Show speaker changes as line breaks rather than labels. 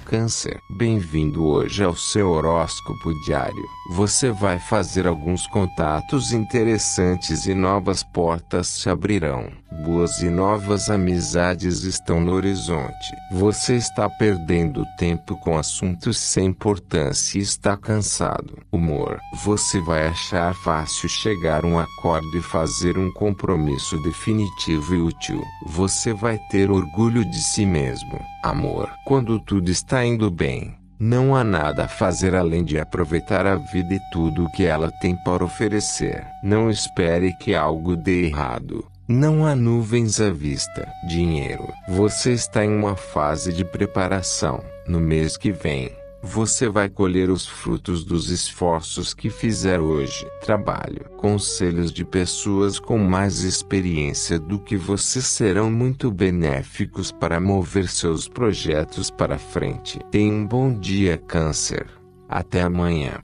Câncer, bem-vindo hoje ao seu horóscopo diário. Você vai fazer alguns contatos interessantes e novas portas se abrirão. Boas e novas amizades estão no horizonte. Você está perdendo tempo com assuntos sem importância e está cansado. Humor, você vai achar fácil chegar a um acordo e fazer um compromisso definitivo e útil. Você vai ter orgulho de si mesmo. Amor, quando tudo está indo bem, não há nada a fazer além de aproveitar a vida e tudo o que ela tem para oferecer. Não espere que algo dê errado. Não há nuvens à vista. Dinheiro, você está em uma fase de preparação. No mês que vem, você vai colher os frutos dos esforços que fizer hoje. Trabalho, conselhos de pessoas com mais experiência do que você serão muito benéficos para mover seus projetos para frente. Tenha um bom dia, Câncer. Até amanhã.